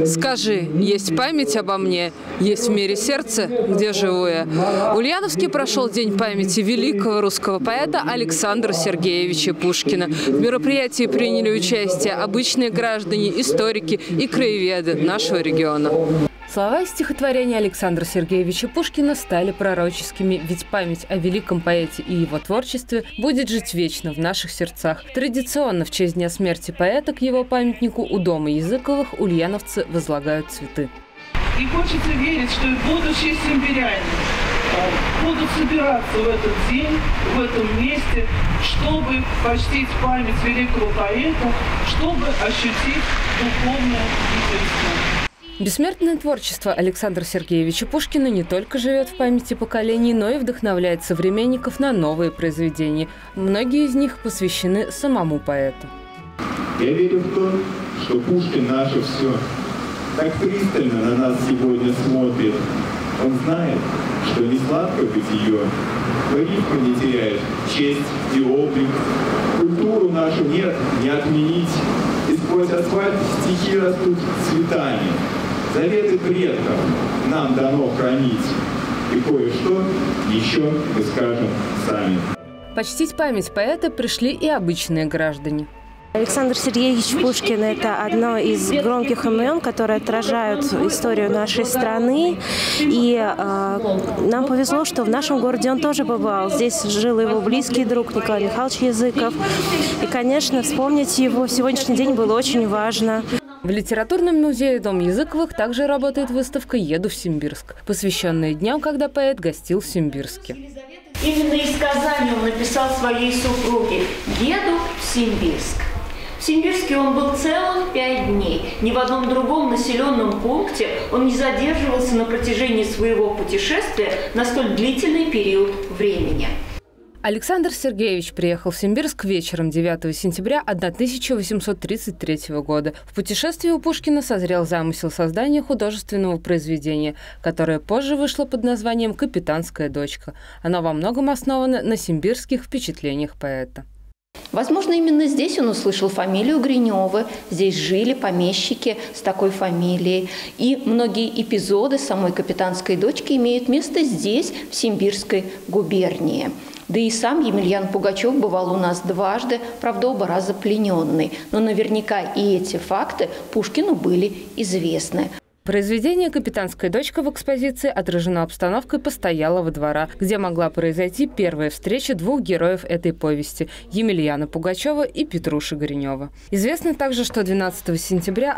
Скажи, есть память обо мне, есть в мире сердце, где живу я. В Ульяновске прошел День памяти великого русского поэта Александра Сергеевича Пушкина. В мероприятии приняли участие обычные граждане, историки и краеведы нашего региона. Слова из стихотворения Александра Сергеевича Пушкина стали пророческими, ведь память о великом поэте и его творчестве будет жить вечно в наших сердцах. Традиционно в честь дня смерти поэта к его памятнику у дома Языковых ульяновцы возлагают цветы. И хочется верить, что и будущие симбиряне будут собираться в этот день, в этом месте, чтобы почтить память великого поэта, чтобы ощутить духовное единство. Бессмертное творчество Александра Сергеевича Пушкина не только живет в памяти поколений, но и вдохновляет современников на новые произведения. Многие из них посвящены самому поэту. Я верю в то, что Пушкин наше все. Так пристально на нас сегодня смотрит. Он знает, что не сладко быть ее, но рифма не теряет честь и облик. Культуру нашу нет не отменить, и сквозь асфальт стихи растут цветами. Заветы предков нам дано хранить, и кое-что еще мы скажем сами. Почтить память поэта пришли и обычные граждане. Александр Сергеевич Пушкин – это одно из громких имен, которые отражают историю нашей страны. И нам повезло, что в нашем городе он тоже бывал. Здесь жил его близкий друг Николай Михайлович Языков. И, конечно, вспомнить его в сегодняшний день было очень важно. В литературном музее Дом Языковых также работает выставка «Еду в Симбирск», посвященная дням, когда поэт гостил в Симбирске. Именно из Казани он написал своей супруге «Еду в Симбирск». В Симбирске он был целых 5 дней. Ни в одном другом населенном пункте он не задерживался на протяжении своего путешествия на столь длительный период времени. Александр Сергеевич приехал в Симбирск вечером 9 сентября 1833 года. В путешествии у Пушкина созрел замысел создания художественного произведения, которое позже вышло под названием «Капитанская дочка». Оно во многом основано на симбирских впечатлениях поэта. Возможно, именно здесь он услышал фамилию Гринёвы. Здесь жили помещики с такой фамилией. И многие эпизоды самой «Капитанской дочки» имеют место здесь, в Симбирской губернии. Да и сам Емельян Пугачев бывал у нас дважды, правда, оба раза плененный. Но наверняка и эти факты Пушкину были известны. Произведение «Капитанская дочка» в экспозиции отражено обстановкой постоялого двора, где могла произойти первая встреча двух героев этой повести – Емельяна Пугачева и Петруши Гринёва. Известно также, что 12 сентября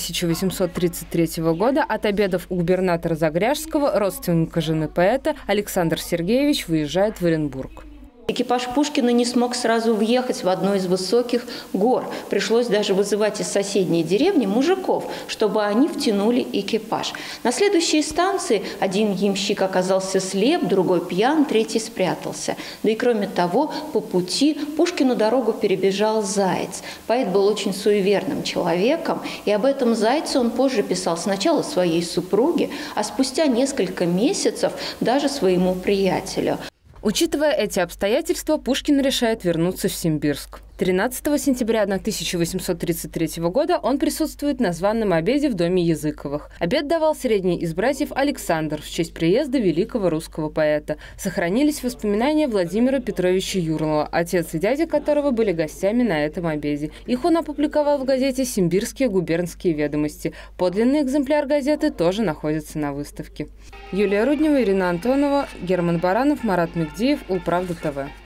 1833 года от обедов у губернатора Загряжского, родственника жены поэта, Александр Сергеевич выезжает в Оренбург. Экипаж Пушкина не смог сразу въехать в одну из высоких гор. Пришлось даже вызывать из соседней деревни мужиков, чтобы они втянули экипаж. На следующей станции один ямщик оказался слеп, другой пьян, третий спрятался. Да и кроме того, по пути Пушкину дорогу перебежал заяц. Поэт был очень суеверным человеком, и об этом зайце он позже писал сначала своей супруге, а спустя несколько месяцев даже своему приятелю. Учитывая эти обстоятельства, Пушкин решает вернуться в Симбирск. 13 сентября 1833 года он присутствует на званом обеде в доме Языковых. Обед давал средний из братьев Александр в честь приезда великого русского поэта. Сохранились воспоминания Владимира Петровича Юрлова, отец и дядя которого были гостями на этом обеде. Их он опубликовал в газете «Симбирские губернские ведомости». Подлинный экземпляр газеты тоже находится на выставке. Юлия Руднева, Ирина Антонова, Герман Баранов, Марат Мигдиев, Улправда ТВ.